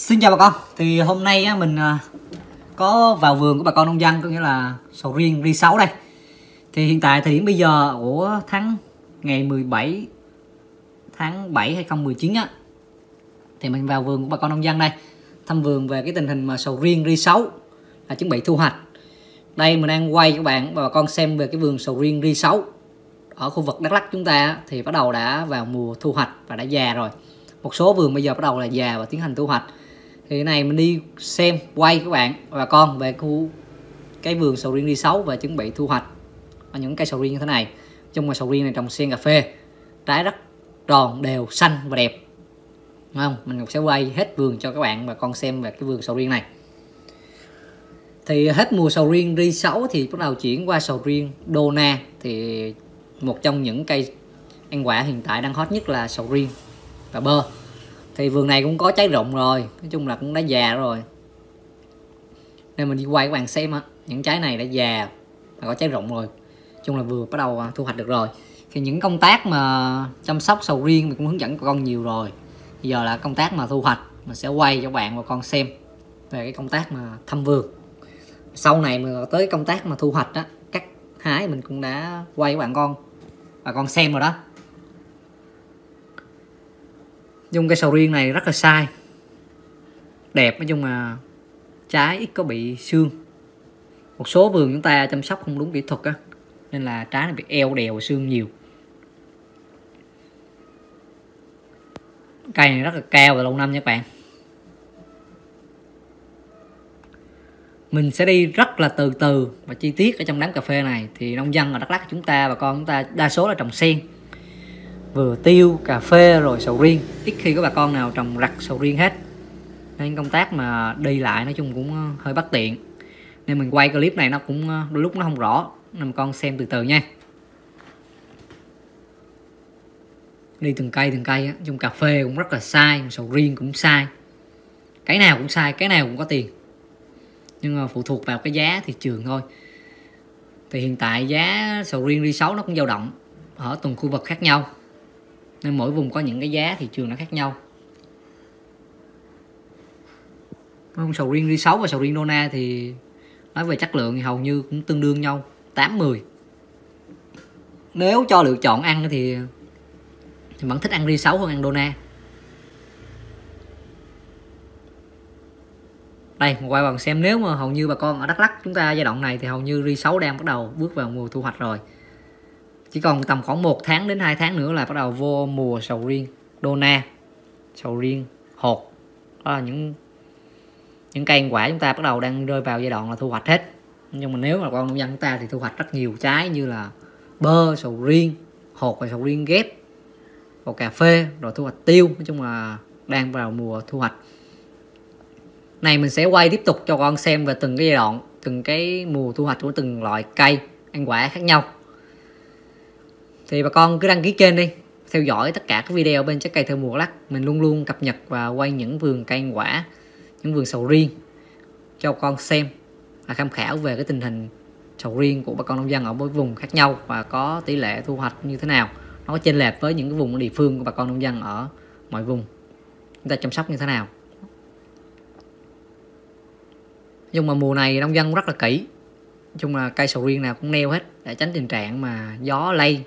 Xin chào bà con. Thì hôm nay á, mình có vào vườn của bà con nông dân, có nghĩa là sầu riêng ri 6 đây. Thì hiện tại thời điểm bây giờ của ngày 17 tháng 7 2019 á, thì mình vào vườn của bà con nông dân đây, thăm vườn về cái tình hình mà sầu riêng ri 6 là chuẩn bị thu hoạch. Đây mình đang quay các bạn và bà con xem về cái vườn sầu riêng ri 6 ở khu vực Đắk Lắk chúng ta thì bắt đầu đã vào mùa thu hoạch và đã già rồi. Một số vườn bây giờ bắt đầu là già và tiến hành thu hoạch. Thì cái này mình đi xem quay các bạn và bà con về cái vườn sầu riêng ri 6 và chuẩn bị thu hoạch ở những cây sầu riêng như thế này. Trong sầu riêng này trồng xen cà phê, trái rất tròn đều xanh và đẹp, đúng không? Mình sẽ quay hết vườn cho các bạn và con xem về cái vườn sầu riêng này. Thì hết mùa sầu riêng ri 6 thì bắt đầu chuyển qua sầu riêng Dona. Thì một trong những cây ăn quả hiện tại đang hot nhất là sầu riêng và bơ. Thì vườn này cũng có trái rụng rồi, nói chung là cũng đã già rồi, nên mình đi quay các bạn xem á, những trái này đã già và có trái rụng rồi, nói chung là vừa bắt đầu thu hoạch được rồi. Thì những công tác mà chăm sóc sầu riêng mình cũng hướng dẫn bà con nhiều rồi, bây giờ là công tác mà thu hoạch mình sẽ quay cho bạn và con xem về cái công tác mà thăm vườn. Sau này mà tới công tác mà thu hoạch á, cắt hái mình cũng đã quay các bà con xem rồi đó. Dùng cây sầu riêng này rất là sai, đẹp, nói chung là trái ít có bị xương. Một số vườn chúng ta chăm sóc không đúng kỹ thuật á, nên là trái nó bị eo đèo và xương nhiều. Cây này rất là cao và lâu năm nha các bạn. Mình sẽ đi rất là từ từ và chi tiết ở trong đám cà phê này. Thì nông dân ở Đắk Lắk chúng ta, bà con chúng ta đa số là trồng sen, vừa tiêu, cà phê rồi sầu riêng, ít khi có bà con nào trồng rặt sầu riêng hết, nên công tác mà đi lại nói chung cũng hơi bất tiện, nên mình quay clip này nó cũng đôi lúc nó không rõ, nên bà con xem từ từ nha. Đi từng cây á, trong cà phê cũng rất là sai, sầu riêng cũng sai, cái nào cũng sai, cái nào cũng có tiền, nhưng mà phụ thuộc vào cái giá thị trường thôi. Thì hiện tại giá sầu riêng ri 6 nó cũng dao động ở từng khu vực khác nhau, nên mỗi vùng có những cái giá thị trường nó khác nhau. Sầu riêng ri 6 và sầu riêng Dona thì nói về chất lượng thì hầu như cũng tương đương nhau, 8-10. Nếu cho lựa chọn ăn thì vẫn thích ăn ri 6 hơn ăn Dona. Đây, một quay bằng xem, nếu mà hầu như bà con ở Đắk Lắk chúng ta giai đoạn này thì hầu như ri 6 đang bắt đầu bước vào mùa thu hoạch rồi. Chỉ còn tầm khoảng 1 tháng đến 2 tháng nữa là bắt đầu vô mùa sầu riêng Dona, sầu riêng hột. Đó là những cây ăn quả chúng ta bắt đầu đang rơi vào giai đoạn là thu hoạch hết. Nhưng mà nếu mà con nông dân chúng ta thì thu hoạch rất nhiều trái như là bơ, sầu riêng hột và sầu riêng ghép, và cà phê, rồi thu hoạch tiêu. Nói chung là đang vào mùa thu hoạch. Này mình sẽ quay tiếp tục cho con xem về từng cái giai đoạn, từng cái mùa thu hoạch của từng loại cây ăn quả khác nhau. Thì bà con cứ đăng ký kênh đi, theo dõi tất cả các video bên Trái Cây Theo Mùa Đắk Lắk. Mình luôn luôn cập nhật và quay những vườn cây ăn quả, những vườn sầu riêng cho con xem và tham khảo về cái tình hình sầu riêng của bà con nông dân ở mỗi vùng khác nhau và có tỷ lệ thu hoạch như thế nào, nó có chênh lệch với những cái vùng địa phương của bà con nông dân ở mọi vùng, chúng ta chăm sóc như thế nào. Nhưng mà mùa này nông dân rất là kỹ, nói chung là cây sầu riêng nào cũng neo hết để tránh tình trạng mà gió lay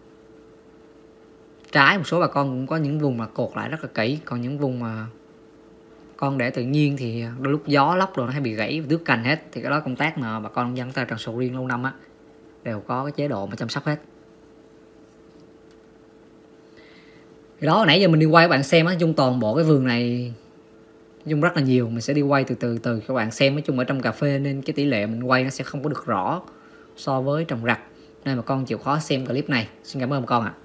trái. Một số bà con cũng có những vùng mà cột lại rất là kỹ, còn những vùng mà con để tự nhiên thì đôi lúc gió lốc rồi nó hay bị gãy và tước cành hết. Thì cái đó công tác mà bà con nông dân ta trồng sầu riêng lâu năm á đều có cái chế độ mà chăm sóc hết. Thì đó, nãy giờ mình đi quay các bạn xem á, chung toàn bộ cái vườn này chung rất là nhiều, mình sẽ đi quay từ từ cho các bạn xem. Nói chung ở trong cà phê nên cái tỷ lệ mình quay nó sẽ không có được rõ so với trồng rặt, nên mà con chịu khó xem clip này. Xin cảm ơn bà con ạ.